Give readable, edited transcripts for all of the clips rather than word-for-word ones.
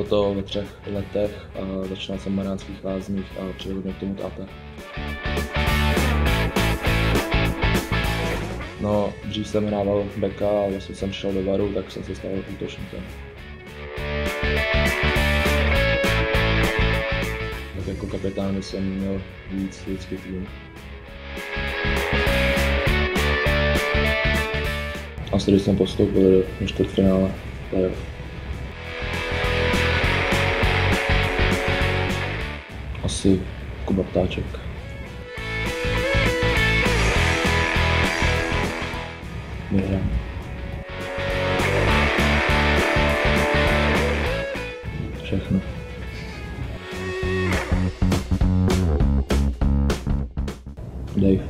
Bylo to ve 3 letech, začínal jsem v Mariánských Lázních a přivedl mě k tomu táta. No, dřív jsem hrával beka a vlastně jsem šel do varu, tak jsem se stal útočníkem. Tak jako kapitán jsem měl víc lidský tým. A s jsem postoupil do čtvrtfinále playoff. Asi Kuba Ptáček. Vyhrám. Všechno. Dave.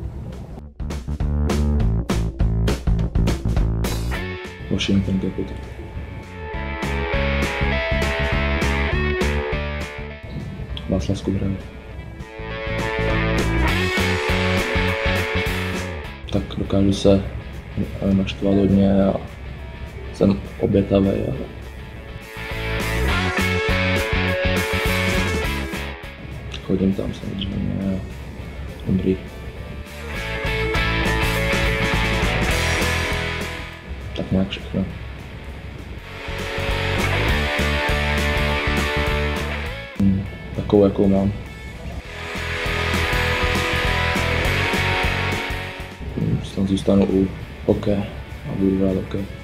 Washington Capital. Václav Skubran. Tak dokážu se naštvat hodně a jsem obětavý. Chodím tam samozřejmě. Dobrý. Tak nějak všechno. Takovou, jakou mám. Tam zůstanu u hokeje a budu hrát hokej.